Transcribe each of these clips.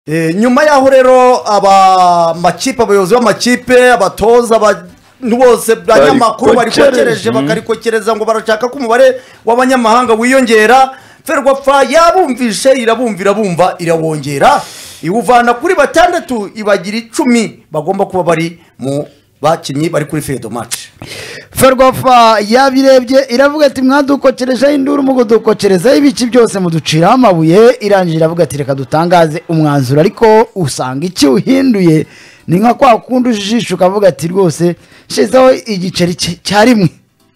nyuma yaho rero amakipe abayobozi b'amakipe abatoza bose banyamakuru barikokereje bakarikokereza ngo barashaka ko umubare w'abanyamahanga wiyongera Ferwafa yabumvishe irabumva irawongera iwuvana kuri 6 ibagira 10 bagomba kuba bari mu bakinyi bari kuri Fedo match. Ferwafa yabirebye iravuga ati mwadukokereje induru mugodukokereza ibici byose muducira amabuye irangije iravuga ati reka dutangaze umwanzuro ariko usanga iki uhinduye ni nka kwa kundi ujijisha ukavuga ati rwose shezaho igiceri cyarimwe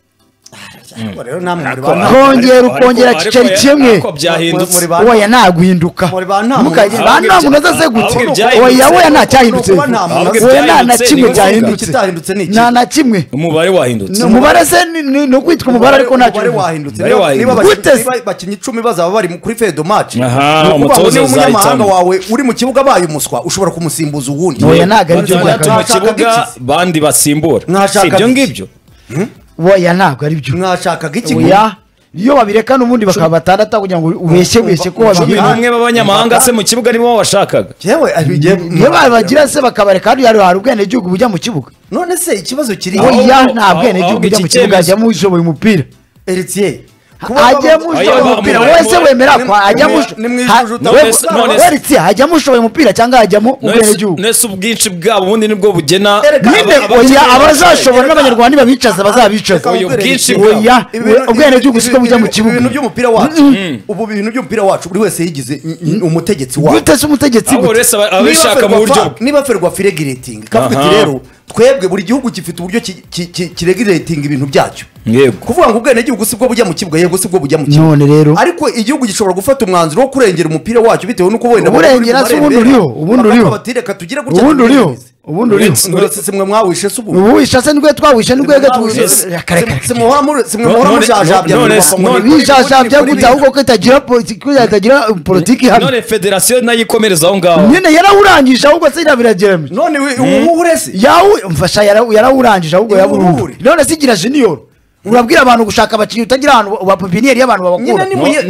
ukongera igiceri kimwe oya ntaguhinduka mukagira se gute oya nta cyahindutse oya nta kimwe cyahindutse nta kimwe umubare wahindutse umubare se no kwitwa umubare ariko nta kimwe wahindutse niba bakinyi 10 bazaba bari kuri Fedo match umutoza umunyamahanga wawe uri mu kibuga baye umuswa ushobora kumusimbuza ubundi oya ntago ari byo mu kibuga bandi basimbura sibyo ngibyo oya ntabwo ari byo mwashakaga iki oya iyo babireka n'ubundi bakaba 6 kugira ngo ubeshye ko babiri umwe b'abanyamahanga se mu kibuga nibo washakaga yewe iyo bagira se bakabareka hari ubwene gihugu bujya mu kibuga none se ikibazo kiri oya nta bwene gihugu bujya mu kibuga ajya mu ishoboye umupira Eritier ajya mushoboye umupira wese wemera kwa ajya ajya mushoboye umupira cyangwa ajyamo ubwene gihugu nese ubwinshi bwabo ubundi nibwo bugena abazashobora n'abanyarwanda babicaza bazabicaza ubwene gihugu siko bujya mu kibuga ibintu by'umupira wacu ubu bintu by'umupira wacu buri wese yigize umutegetsi wacu gutese umutegetsi abishaka mu buryo niba Ferwafa regulating kavuga ati rero twebwe buri gihugu gifite uburyo kiregulating ibintu byacyo kuvuga ngo ubwene gihugu sibwo bujya mu kibuga yego sibwo bujya mu kibuga none rero ariko igihugu gishobora gufata umwanzuro wo kurengera umupira wacyo bitewe nuko wenda burengera se ubundi uriho batireka tugire gutya ubundi uriho simwe mwawishe se ubu uwishe se nigwe twawishe nigwe gatwishe simwe mujajabya gute ahubwo ko itagira politiki hano none federation nayo ikomereza aho ngaho nyine yarawurangije ahubwo se irabiragerame none urese mfasha yarawurangije ahubwo yaburundu none sigira junior urabwira abantu gushaka abakinyi utagira ahantu bapopinieri y'abantu babakura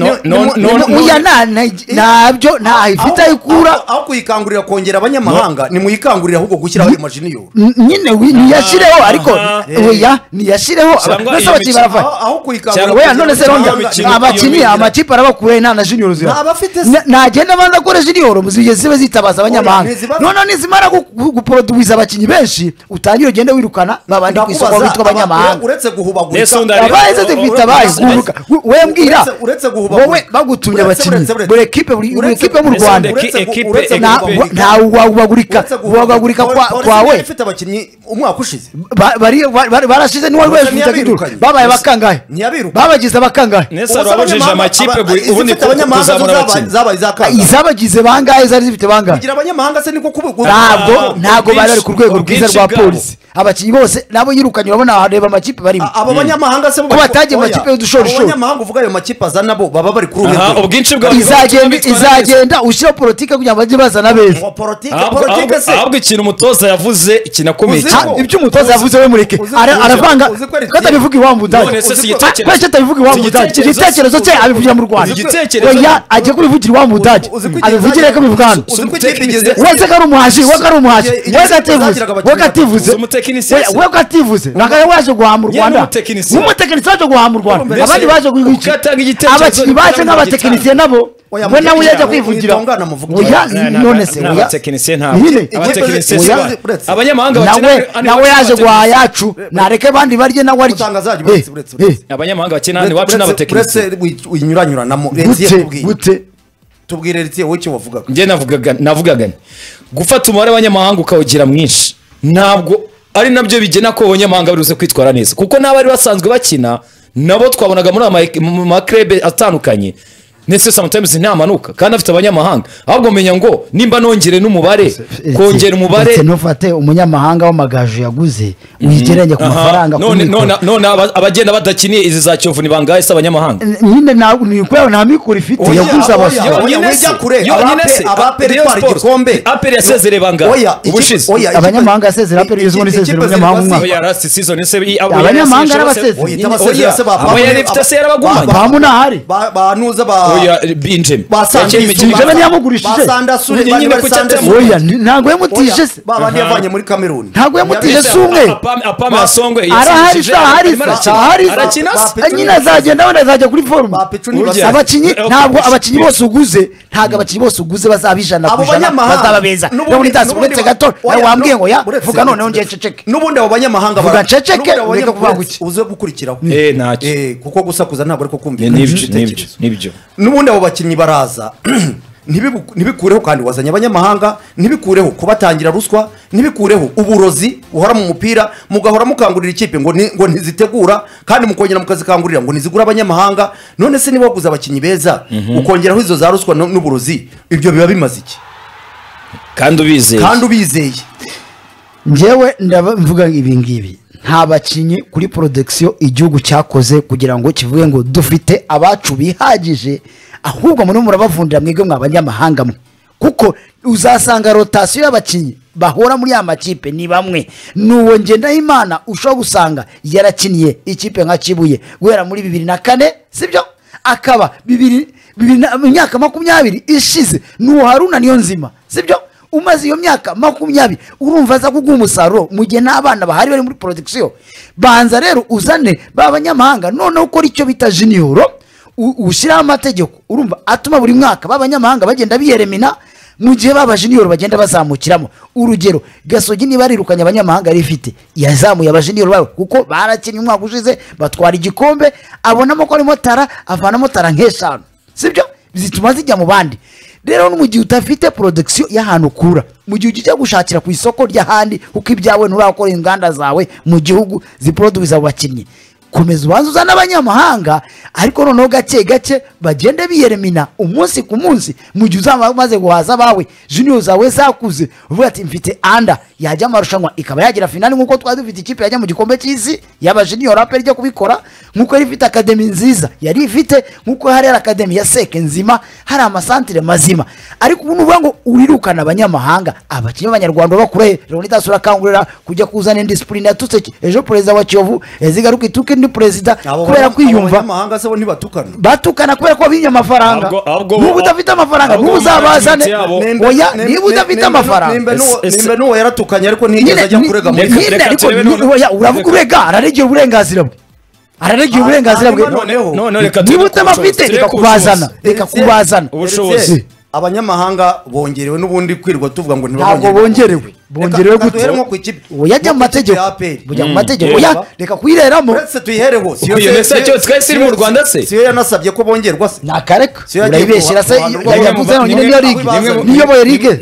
uya nabyo nta ifite ikura aho kuyikangurira kongera abanyamahanga ni muyikangurira ahubwo gushyiraho ayo majunior nyine niyashireho ariko oya niyashireho nose abakinyi barava aho kuyikangurira oya none se ronda abakinyi amakipe arabakura nta na junior zira nagenda banda kore junior muzige zibe zitabaza abanyamahanga none nizimara guproduce abakinyi benshi utangira ugende wirukana babandi kwisoko bitwa abanyamahanga uretse guhubagura abaye zifite abayizuruka we mbwira wowe bagutumye abakinyi buri equipe mu Rwanda nta wagurika kwawe ifite abakinyi umwaka ushize barashize ni wari wefite babaye bakangahe babagize bakangahe nese arabajije amakipe ubundi izabagize bangahe zari zifite bangahe kugira abanyamahanga se niko ntabwo bari ku rwego rwiza rwa polisi abakinyi bose nabo yirukanye urabona hareba amakipe barimo abanyamahanga se ko batagiye mu makipe y'udushorishori abanyamahanga uvuga ayo makipe azana bo baba bari kuri ubu ubwinshi bwa izagenda ushyira politike kugira ngo bajye bazana beza politike se ahubwo ikintu umutoza yavuze kinakomeye ibyo umutoza yavuze we mureke aravanga katabivuga iwabo mudage kwese atabivuga iwabo mudage igitekerezo cye abivugira mu Rwanda oya ajye kubivugira iwabo mudage abivugire ko bivuga hano wese kari umuhaji we kativuze nakaye waje guha mu Rwanda umutekinisiye waje guha mu Rwanda abandi baje guhica abakinyi baje nk'abatekinisiye nabo we nawe yaje kwivugira oya none se oya abatekinisiye ntabwo abanyamahanga nawe yaje guha yacu nareke abandi barye nawe arye abanyamahanga bakina hano iwacu n'abatekinisiye uyinyuranyuranamo gute tubwire Eritier wowe icyo wavugaga njye navugaga gufata umubare w'abanyamahanga ukawugira mwinshi ntabwo ari nabyo bigena ko abanyamahanga baruze kwitwara neza kuko n'abari basanzwe bakina nabo twabonaga muri ama club atandukanye nese sometimes ntamanuka kandi afite abanyamahanga ahubwo menya ngo nimba nongere n'umubare kongera umubare nufate umunyamahanga w'amagaju yaguze wigeranye ku mafaranga none abagenda badakiniye izi za Kiyovu ni bangahe se abanyamahanga nyine ni kwera nta mikuru ifite yaguze abaperi twari igikombe aperi yasezereye bangahe ubushize abanyamahanga yasezereye aperi yizwe n'isezerere umunyamahanga oya rasi season se abanyamahanga arabasezereye abo yari ifite se yarabagumanye bamunahari banuza oya Benjamin Benjamin yamugurishije basandasure nyine ku cyatemo oya ntabwo yamutije se babandi yavanye muri Cameroon ntabwo yamutije se umwe apame asongwe arahari arakina nyine azagenda wenda azajya kuri forume abakinnyi bose uguze ntabwo abakinnyi bose uguze bazaba ijana ku ijana bazaba beza none itazi uretse gato wambwiye ngo ya vuga noneho ngiye ceceke n'ubundi abo banyamahanga vuga ceceke ureke kuvuga guki uze gukurikiraho ntacyo kuko gusakuza ntabwo ariko kumva nibyo n'ubundi abo bakinnyi baraza ntibikureho kandi wazanye abanyamahanga ntibikureho kubatangira ruswa ntibikureho uburozi buhora mu mupira mugahora mukangurira ikipe ngo ntizitegura kandi mukongera mukazikangurira ngo ntizigura abanyamahanga none se niba waguze abakinnyi beza ukongeraho izo za ruswa n'uburozi ibyo biba bimaze iki kandi ubizeye njyewe mvuga ibi ngibi nta bakinnyi kuri production igihugu cyakoze kugira ngo kivuge ngo dufite abacu bihagije ahubwo muri murabavundira mwebwe mw'abanyamahanga mwe kuko uzasanga rotation y'abakinnyi bahora muri ya makipe ni bamwe nuwo Ngendahimana ushobora gusanga yarakiniye ikipe nka Kibuye guhera muri 2004 sibyo akaba imyaka 20 ishize nuwo Haruna Niyonzima sibyo umaze iyo myaka 20 urumva aza kuguha umusaruro mu gihe n'abana bahari bari muri production banza rero uzane babanyamahanga none ukora icyo bita junior ushyiraho amategeko urumva atuma buri mwaka babanyamahanga bagenda biyeremina mu gihe baba junior bagenda bazamukiramo urugero Gasogi niba rirukanye abanyamahanga rifite yazamuye aba junior bawe kuko barakinnye umwaka ushize batwara igikombe abonamo ko arimo tara avanamo tara nk'eshanu sibyo bizituma zijya mu bandi rero no mu gihe utafite production y'ahantu kura mu gihe ujya gushakira ku isoko ry'ahandi uko ibyawe nurakora inganda zawe mu gihugu ziproduce abakinnyi komeza ubanza uzana abanyamahanga ariko noneho gake bagende biyeremina umunsi ku munsi mu gihe uzaba maze guhaza bawe junior zawe zakuze uvuga ati mfite anda yajya amarushanwa ikaba yagira finali nkuko twari dufite ikipe yajya mu gikombe cy'isi yaba junior rapper ijya kubikora nkuko yari ifite academy nziza yari ifite nkuko hari academy ya Seke nzima hari amasantre mazima ariko ubu nuvuga ngo urirukana abanyamahanga abakinnyi b'abanyarwanda bakure Leonidas urakangurira kujya kuzana discipline yatutse ejo perezida wa Kiyovu ezigaruka ituke ndi perezida kubera kwiyumva abanyamahanga se bo batukana kubera ko binya amafaranga nubu udafite amafaranga nubu uzabazane oya niba udafite amafaranga nimba nuwo yaratukanye ariko ntigeze ajya kurega muri oya uravuga urega araregera uburenganzira bwe none reka niba utamafite reka kubazana ubushobozi abanyamahanga bongerewe n'ubundi kwirwa tuvuga ngo ntabwo bongerewe gute yajya mu mategeko bujya mu mategeko oya reka kuyireramo uretse tuyihereho siyo twese iri mu Rwanda se siyo yanasabye ko bongerwa se nakareka urayibeshyira se yavuze ngo niyo ligue niyoboye ligue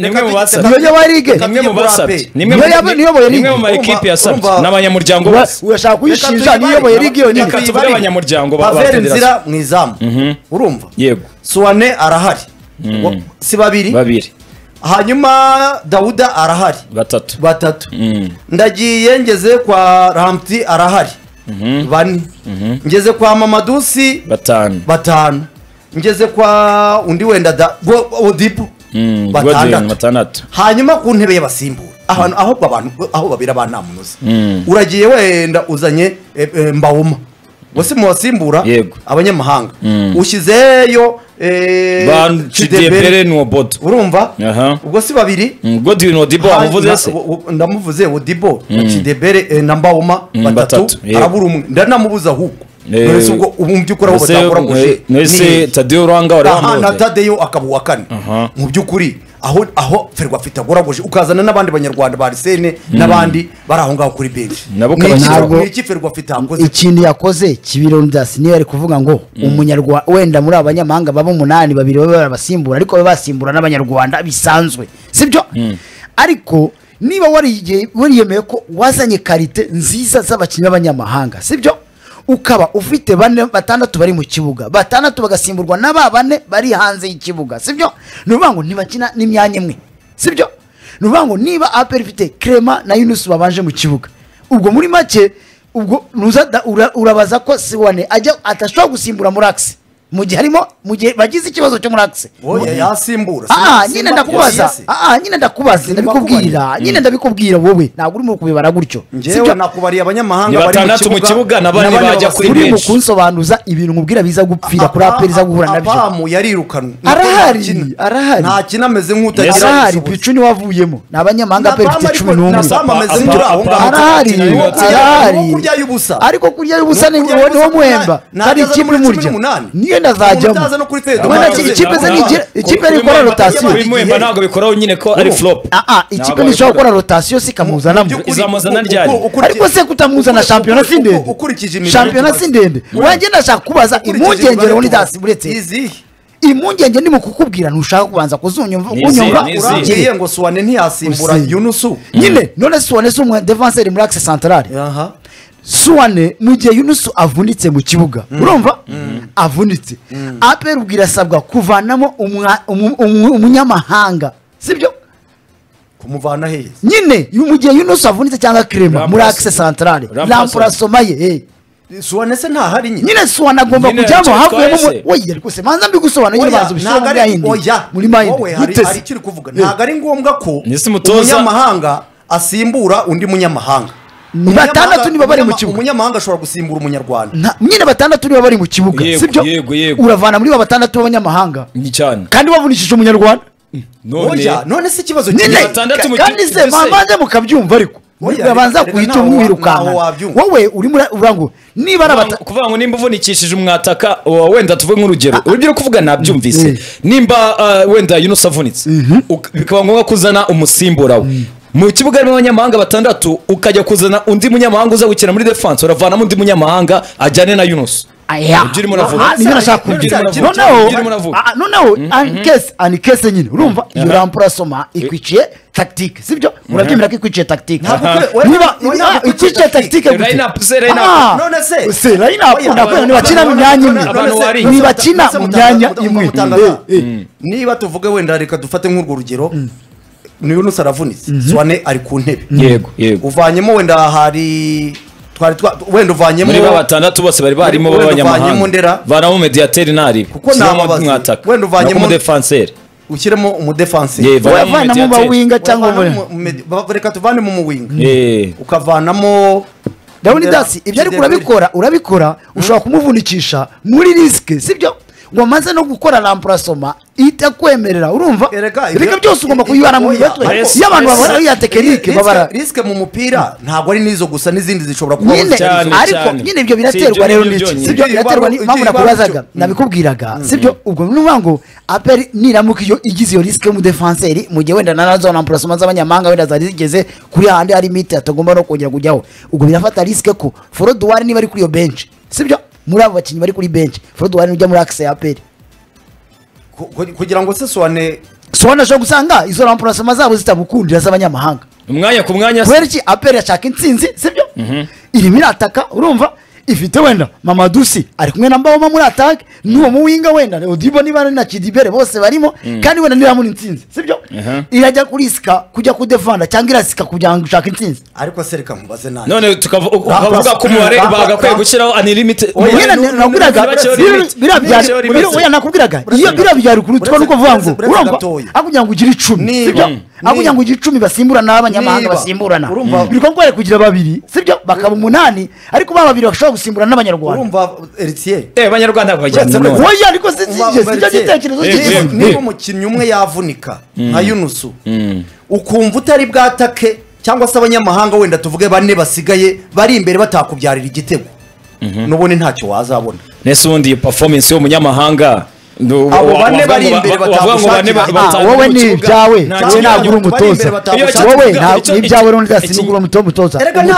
nimwe mu ma equipe yasabye n'abanyamuryango bose urashaka kuyishinja niyoboye ligue yo nyine tuvuge abanyamuryango baverinzira mu izamu urumva yego Suwane arahari si babiri hanyuma Dawuda arahari batatu ndagiye ngeze kwa Ramti arahari bane ngeze kwa Mamadusi batanu ngeze kwa undi wenda Odipo batandatu hanyuma ku ntebe y'abasimbura aho babira banamunoze uragiye wenda uzanye Mbawuma bose mu basimbura abanyamahanga ushyizeyo Chidebere n'Obodo urumva ubwo si babiri Godwin Odibo amuvuze se ndamuvuze Odibo Chidebere na Mbawuma batatu arabura umwe ndanamubuza ahubwo nese ubwo umbyukura aho batakora guje nese Tadeo Rwanga wari wamuze na Tadeo akabuwa kane mu byukuri aho Ferwa afite agoraguje ukazana n'abandi banyarwanda ba Arsene n'abandi bari aho ngaho kuri bench ntabwo iki Ferwa afite akoze ikintu yakoze Leonidas niyo ari kuvuga ngo umunyarwanda wenda muri abanyamahanga babo 8 babiri baba barabasimbura ariko basimbura n'abanyarwanda bisanzwe sibyo ariko niba wariyemeye ko wazanye karite nziza z'abakinnyi b'abanyamahanga sibyo ukaba ufite 6 bari mu kibuga 6 bagasimburwa n'aba 4 bari hanze y'ikibuga sibyo nuvuga ngo ntibakina n'imyanya imwe sibyo nuvuga ngo niba APR ifite Clement na Yunus babanje mu kibuga ubwo muri make ubwo urabaza ko Siwane ajya atashobora gusimbura Murax mu gihe bagize ikibazo cyo muri akise oya yasimbura nyine ndabikubwira wowe ntabwo urimo kubibara gutyo njyewe nakubariye abanyamahanga bari mu kibuga na bane bajya kuri benshi urimo kunsobanuza ibintu nkubwira biza gupfira kuri aperi za guhura nabyo apamu yarirukanwe arahari nta kinameze nk'utagira arahari picu ni wavuyemo ni abanyamahanga aperi mfite 11 arahari ariko kurya y'ubusa ni wo muhemba hari ikipe murya niyo ndazajyamo ikipe ikora rotasiyo muhemba ntabwo bikoraho nyine ko ari flop ikipe nishobora gukora rotasiyo sikamuzanamo izamuzana ryari ariko se kutamuzana shampiyona si ndende wanjye ndashaka kubaza impungenge Leonidas buretse impungenge ndimo kukubwira ntushaka kubanza kuzunyumva uragiye ngo Suwane ntiyasimbura Yunusu nyine none Suwane si umu defenseur muri axe centrale Suwane mu gihe Yunusu avunitse mu kibuga urumva avunitse APR ubwira asabwa kuvanamo umunyamahanga sibyo kumuvana heza nyine mu gihe Yunusu avunitse cyangwa Clement muri axe centrale remplacement ye Suwane se ntahari nyine Suwane agomba kujyamo havuyemo oya ariko se manza mbigusobanura nyine bazo bishobora muri yindi muri mayindi hari ikiri kuvuga ntago ari ngombwa ko umunyamahanga asimbura undi munyamahanga batandatu niba bari mu kibuga umunyamahanga ashobora gusimbura umunyarwanda nyine batandatu niba bari mu kibuga sibyo uravana muri batandatu b'abanyamahanga kandi wavunishije umunyarwanda none se ikibazo kandi se mamanze mukabyumva ariko babanza kuhita umwirukana wowe uri muri urango niba arabata kuvuga ngo nimba uvunikishije umwataka wenda tuvuge nk'urugero urugero kuvuga nabyumvise nimba wenda Yunus avunitse bikaba ngombwa kuzana umusimbura we mu kibuga harimo abanyamahanga batandatu ukajya kuzana undi munyamahanga uza gukina muri defense uravanamo undi munyamahanga ajyane na Yunus urimo noneho anikese nyine urumva iyo remplacement ikwiciye tactique sibyo urabyemera ko ikwiciye tactique niba ikwiciye tactique none se line up ndakwenda nibakina mu myanya imwe nibakina mu myanya imwe niba tuvuge wenda reka dufate nk'urwo rugero ni Yunus aravunitse Suwane ari ku ntebe yego uvanyemo wenda hari wenda uvanyemo muri batandatu bose bari barimo b'abanyamahanga vanamo mediateur nari kuko mwataka wenda uvanyemo defenseur ushyiremo umudefenseur wavanamo bawinga cyangwa reka tuvane mu muwinga ukavanamo Leonidas ibyo ari urabikora ushobora kumuvunikisha muri risk sibyo ngo maze no gukora remplacement itakwemerera urumva reka byose ugomba kuyibara mu mitwe iyo abantu babara ya technique babara risk mu mupira ntabwo ari nizo gusa n'izindi zishobora kuba ariko nyine ibyo biraterwa rero n'iki sibyo biraterwa n'impamvu nakubazaga nabikubwiraga sibyo ubwo nuvuga ngo APR niramuka iyo igize iyo risk mu defenseur mu gihe wenda nazo remplacement z'abanyamahanga wenda zari zigeze kuri handi hari limit atagomba no kongera kujyaho ubwo birafata risk ko Forodwari niba ari kuri iyo bench sibyo muri abo bakinyi bari kuri bench Forodwari ujya muri axe ya APR kugira ngo se Suwane ashobora gusanga izo remplacement zabo zitabukundira z'abanyamahanga umwanya ku mwanya kubera iki APR yashaka intsinzi sibyo irimo irataka urumva ifite wenda Mamadusi ari kumwe na Mbawoma muri attack n'uwo muwinga wenda Odibo niba na Kidibere bose barimo kandi wenda niba muri intsinzi sibyo irajya kuriska kujya kudefanda cyangwa irasika kugira ngo ushaka intsinzi ariko se reka mubaze nani none tukavuga ko umubare bagakwiye gushyiraho unlimited nakubwiraga nakubwiraga iyo birabyari kuri twa nuko vuga ngo urumva akugira ngo ugire 10 sibyo akugira ngo ugire 10 basimburana n'abanyamahanga basimburana biriko ngwere kugira babiri sibyo bakaba 8 ariko ba babiri bashobora gusimburana n'abanyarwanda urumva Eritier abanyarwanda bajyana none oya ariko sijye gitekerezo cyiza niba umukinnyi umwe yavunika nka Yunusu ukumva utari bwatake cyangwa se abanyamahanga wenda tuvuge bane basigaye bari imbere batakubyarira igitego nubone ntacyo wazabona nese ubundi performance y'umunyamahanga abo bane bari imbere batakushakira wowe ni ibyawe ntabwo uri umutoza wowe ni ibyawe Leonidas ningura umutoza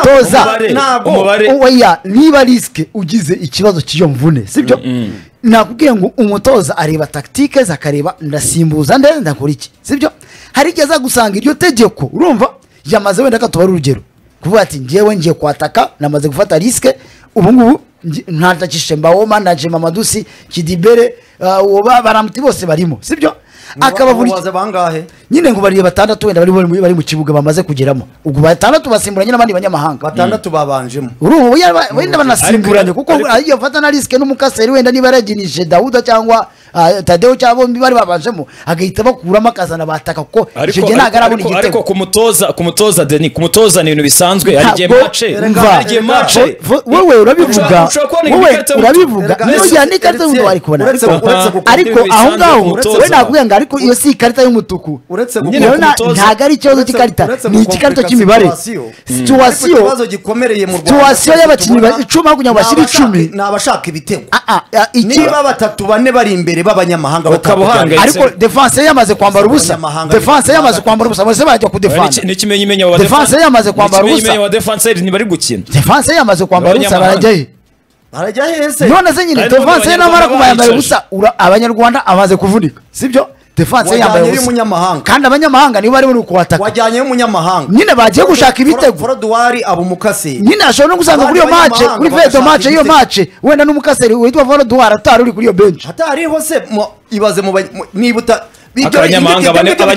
oya niba risk ugize ikibazo cy'iyo mvune sibyo nakubwiye ngo umutoza areba tactique zakareba ndasimbuza ndakora iki sibyo hari igeza gusanga iryo tegeko urumva yamaze wenda katubara urugero kuvuga ati ngiye ngiye kwataka namaze gufata risk ubu ngubu ntatakishe Mbawoma naje Mamadusi Kidibere baramti bose barimo sibyo akabavunika Mubaze bangahe nyine ngo bariye batandatu wenda bari mu kibuga bamaze kugeramo ubwo batandatu basimburanye n'abandi banyamahanga batandatu babanjemo urumva wenda banasimburanye kuko iyo fata na risike n'umukaseri wenda niba yaraginije Dawuda cyangwa Tadeo cyangwa bombi bari babanjemo agahita bakuramo akazana bataka kuko icyo gihe ntabwo arabona igitego ariko kumutoza Denis kumutoza ni ibintu bisanzwe hari igihe mace wowe urabivuga n'iyo n'ikarita y'umutuku wari kubona ariko aho ngaho we nakubwira ngo ariko iyo si ikarita y'umutuku ntabwo ari ikibazo cy'ikarita ni ikikarita cy'imibare situwasiyo y'abakinnyi icumi aho kugira ngo bashyire 10 ni abashaka ibitego niba batatu bane bari imbere b'abanyamahanga ariko defense yamaze kwambara ubusa bose bajya kudefensa n'ikimenyimenyo defense yamaze kwambara ubusa wa defenseur ntibari gukina defense yamaze kwambara ubusa barajya hese none se nyine defense namara kubayambara ubusa abanyarwanda amaze kuvunika sibyo defense yambaye ubusa kandi abanyamahanga nibo bari muri kuwataka wajyanye y'umunyamahanga nyine bagiye gushaka ibitego Forodwari abumukase nyine ashobora no gusanga kuri iyo match kuri fedo match iyo match wenda n'umukaseri witwa Forodwari atari uri kuri iyo bench atari hose ibaze mu nibuta abanyamahanga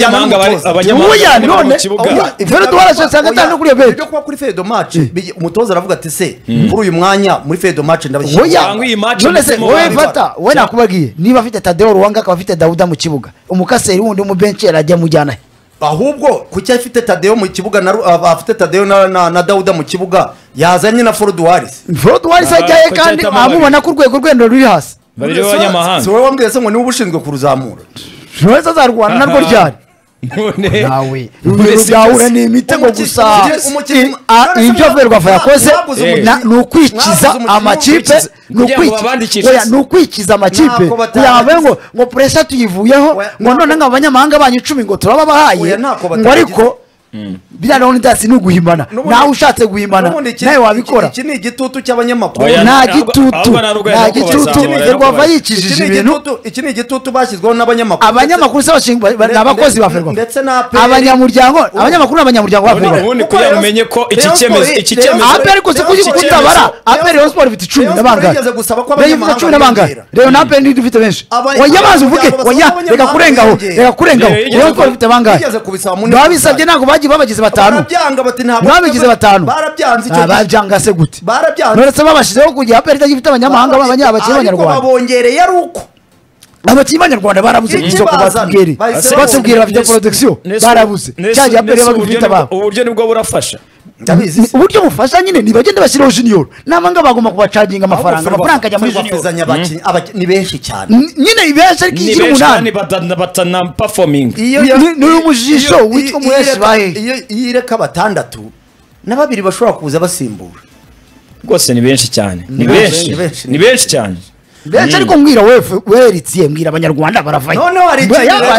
none Forodwari ashaka atari kuri iyo bench byo kuba kuri fedo match umutoza aravuga ati se kuri uyu mwanya muri fedo match ndabashyira none se wowe fata we nakubagiye niba afite Tadeo Ruwanga akaba afite Dawuda mu kibuga umukaseri wundi mu bench yarajya mujyana ahubwo kuki afite Tadeo mu kibuga afite Tadeo na Dawuda mu kibuga yazanye na Forodwari ajyaye kandi amubona ku rwego rwendo ruri hasi babiri b'abanyamahanga so wowe wambwiye se ngo niwe ubushinzwe kuruzamura wese azarwana narwo ryari none nawe urugahura ni imitego gusa ibyo Ferwafa yakoze ni ukwikiza amakipe ni ukwikiza amakipe yawe ngo pressure tuyivuyeho ngo none nk'abanyamahanga banyu 10 ngo turababahaye ngo ariko biriya rero ndasi nuguhimana nawe ushatse guhimana nawe wabikora iki ni igitutu cy'abanyamakuru nta gitutu Ferwafa yikijije ibintu iki ni igitutu bashyizweho n'abanyamakuru abanyamakuru se n'abakozi ba Ferwafa ndetse na abanyamakuru n'abanyamuryango ba Ferwafa ubundi kugira umenye ko iki cyemezo ape ariko se kutabara ape Rayon Sport ifite 10 n'abangahe Rayon ifite 10 n'abangahe rero nape ndi dufite benshi oya mazi uvuge oya reka kurengaho Rayon Sport ifite bangahe babisabye ntabwo bagiye babagize batanu babagize batanu barabyanga se gute none babashizeho kugira ape itagifite abanyamahanga b'abanyabakire b'abanyarwanda babongereye ari uko abakinnyi b'abanyarwanda barabuze isoko batubwira bafite production barabuze cyangwa ape bagufite ababo uburyo nibwo burafasha uburyo bufasha nyine nibagende bashyiraho junior namanga bagomba kubacaginga amafaranga ajya muri junior ni benshi cyane nyine benshi ariko igira umunani batana performing ni umujisho witwa muheshi bahe iyo ireka batandatu na babiri bashobora kuza basimbura rwose ni benshi cyane ni benshi cyane benshi ariko mbwira weritiye mbwira abanyarwanda baravaye none hari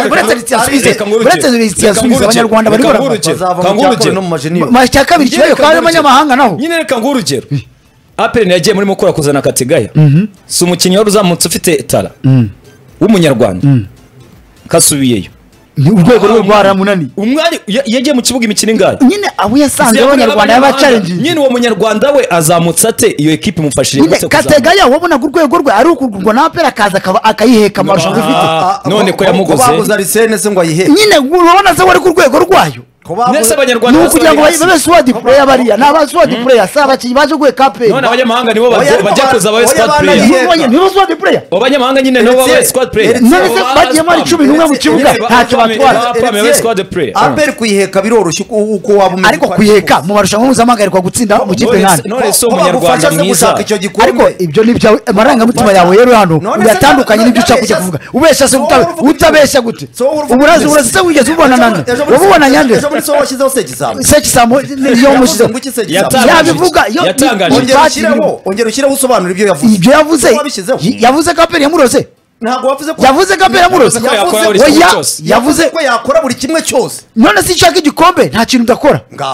uretse abanyarwanda bari bazava no mu majeniyo cya kabiri kibaye kandi abanyamahanga naho nyine reka nguhe urugero aperi yagiye muri mukura kuzana Kategaya si umukinnyi wari uzamutse ufite tara w'umunyarwanda kasubiyeyo ni urwego rwo rwaramunani umwari yagiye mu kibuga imikino ingahe nyine abo yasanze abanyarwanda y'abacarenje nyine uwo munyarwanda we azamutse ate iyo equipe imufashije gute Kategaya wabona ku rwego rwe ari ukugurwa na apera akaza akayiheka amarushanwa ifite none ko yamuguze baguze Arsene se ngo ayiheke nyine urabona se wari ku rwego rwayo nese abanyarwanda nukugira ngo babe sword player bariya naba sword player saba ki baje guhe kape none abanyamahanga nibo bajya kuza aba squad player nibo sword player abanyamahanga nyine nibo baba squad player none se bagiye muri 11 mu kibuga ntacyo batwara aba squad player aperi kuyiheka biroroshye uko waba ariko kuyiheka mu marushanwa mpuzamahanga gutsinda mu kipe nkana none so umunyarwanda mwiza ariko ibyo nibyo amarangamutima yawe rero hano uyatandukanye n'ibyo ushaka kujya kuvuga ubesha se utabesha gute uburazi se wigeze ubona nane ubona nyande so washyizeho Sekisambo niyo mushizeho yabivuga ongera ushyireho usobanura ibyo yavuze yavuze ko aperi yamurose ntabwo wavuze ko yavuze ko aperi yamurose yavuze ko yakora buri kimwe cyose none si nshaka igikombe nta kintu udakora ngaho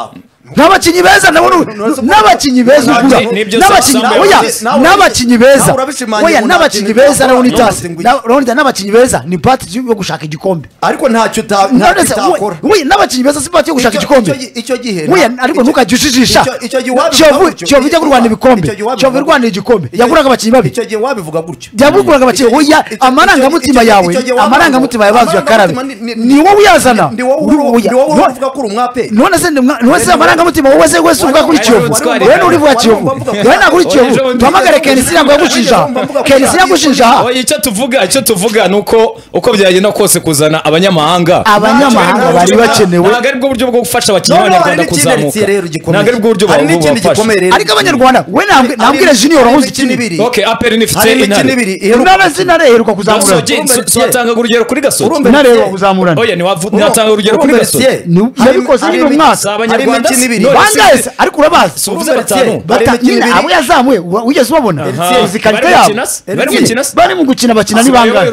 n'abakinnyi beza n'abakinnyi beza n'abakinnyi beza oya n'abakinnyi beza n'abakinnyi beza ni pati yo gushaka igikombe ariko ntacyo utakora n'abakinnyi beza si pati yo gushaka igikombe icyo gihe ariko ntukajya ujijisha Kiyovu ijya kurwanira ibikombe Kiyovu irwanira igikombe yaguraga abakinnyi babi icyo gihe wabivuga gutyo yaguraga abakinnyi oya amarangamutima yawe yabazuye akarabe ni wowe uyazana ndi wowe uvuga ko uri umwape none se amarangamutima wowe wese uvuga kuri Kiyovu wowe nturivuga Kiyovu wowe ntabwo uri Kiyovu duhamagare Kenisi ntabwo yagushinja Kenisi yagushinja aha icyo tuvuga ni uko byagenda kose kuzana abanyamahanga bari bakenewe ntabwo ari bwo buryo bwo gufasha abakinnyi b'abanyarwanda kuzamuka ntabwo ari bwo buryo bubafasha ariko abanyarwanda we ntabwire junior wahuze ikindi okay aperi nifite intare z'intare iheruka kuzamura watanga urugero kuri Gasogi intare iheruka kuzamurana oya ntiwatanga urugero kuri Gasogi yabikoze nyine umwaka abanyarwanda bandese ariko urabazi suvuze batanu abo yazamuye wigeze ubabona uzi karita yabo bari mu gukina bakina n'ibangana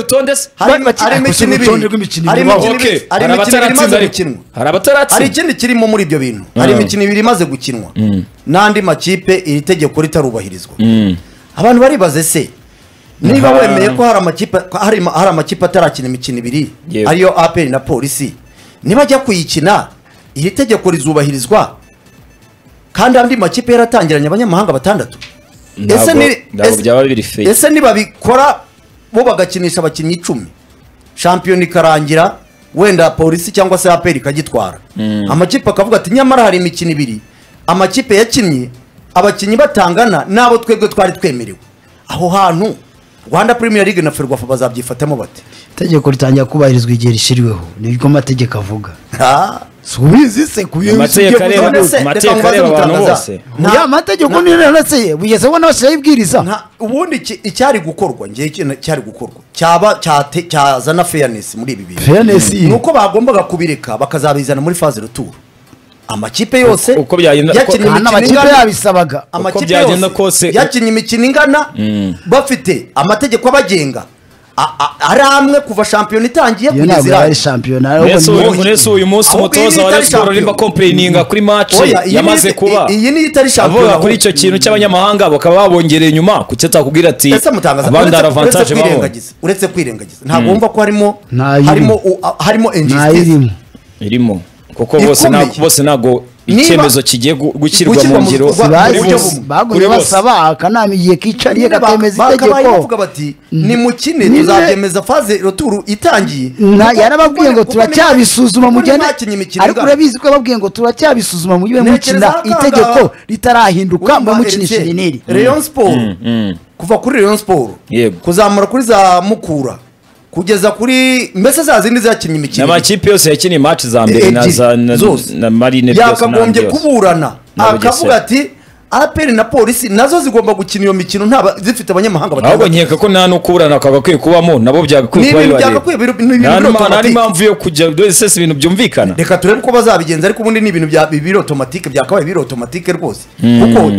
hari ikindi kirimo muri ibyo bintu hari imikino ibiri imaze gukinwa n'andi makipe iri tegeko ritarubahirizwa abantu baribaze se niba wemeye ko hari amakipe atarakina imikino ibiri ariyo APR na polisi niba ajya kuyikina iri tegeko rizubahirizwa kandi andi makipe yaratangiranye abanyamahanga batandatu ese nibabikora bo bagakinisha abakinnyi 10 shampiyona ikarangira wenda polisi cyangwa se APR ikagitwara amakipe akavuga ati nyamara hari imikino ibiri amakipe yakinnye abakinnyi batangana nabo twebwe twari twemerewe aho hantu Rwanda Premier League na Ferwafa bazabyifatamo bate itegeko ritangira kubahirizwa igihe rishiriweho nibwo amategeko avuga subizi se amategeko areba abantu bose ya amategeko ni rero bugeze ubona bose yibwiriza ubundi icyari gukorwa ngiye cyari gukorwa cyazana fairness muri ibi bintu fairness nuko bagombaga kubireka bakazabizana muri phase retour amakipe yose uko byagenda amakipe yabisabaga amakipe yose yakinye imikino ingana bafite amategeko abagenga ari amwe kuva shampiyona itangiye kugeza ari shampiyona nese uyu munsi umutoza wa Sport rimba complaininga kuri match yamaze kuba iyi ni itari shampiyona kuri icyo kintu cy'abanyamahanga bakaba babongereye nyuma kuki atakubwira ati abandi avantage babo uretse kwirengagiza ntabwo wumva ko harimo injustice irimo kuko bose nago icyemezo kigiye gushyirwa mu ngiro baguye basaba akanama igihe kicariye gatemeza itegeko bavuga bati ni mukine tuzabyemeza phase retour itangiye yarababwiye ngo turacyabisuzuma mu gihe ariko urabizi ko babwiye ngo turacyabisuzuma mu gihe mukina itegeko ritarahinduka mu mukinisha Reneri Rayon Sport kuva kuri Rayon Sport kuzamura kuri za Mukura kugeza kuri mbese za zindi zakinnye imikino n'amakipe yose yakinnye match za mbere na Marine yakagombye kuburana akavuga ati APR na polisi nazo zigomba gukina iyo mikino ntaba zifite abanyamahanga batandatu ahubwo nkeka ko nta no kuburana akagakwiye kubamo nabo byagakwiye kuba ari impamvu yo kujya dose ibintu byumvikana reka turebe ko bazabigenza ariko ubundi ni ibintu biri automatique byakabaye biri automatique rwose kuko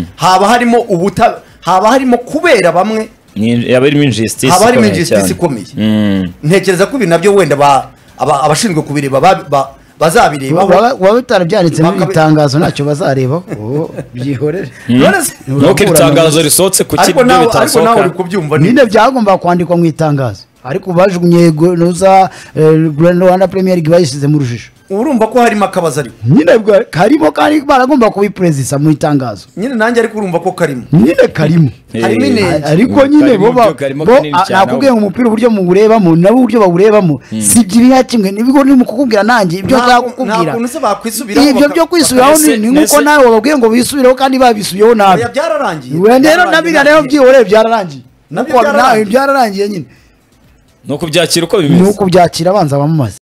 haba harimo kubera bamwe yabarimo injustice ikomeye ntekereza ko ibi nabyo wenda abashinzwe kubireba bazabireba waba bitarabyanditse muri itangazo ntacyo bazareba byihorere nuko itangazo risohotse ku kigo bitasohoka ariko kubyumva ninde byagomba kwandikwa mu itangazo ariko bajugunye nuza Rwanda Premier League bayisize mu rujijo urumva ko harimo akabazo ariko nyine karimo kandi baragomba kubiprezisa mu itangazo nyine nanjye ariko urumva ko karimo nyine karimo ariko nyine bo nakubwiye ngo umupira uburyo muwurebamo nabo uburyo bawurebamo si ibyo kimwe nibigo ni mu kukubwira nanjye ibyo nzakubwira ibyo byo kwisubiraho ni nkuko nawe wababwiye ngo bisubireho kandi babisubiyeho nabi byararangiye rero nabiga rero byihoreye byararangiye byararangiye nyine nuko byakira uko bimeze nuko byakira abanza bamamaze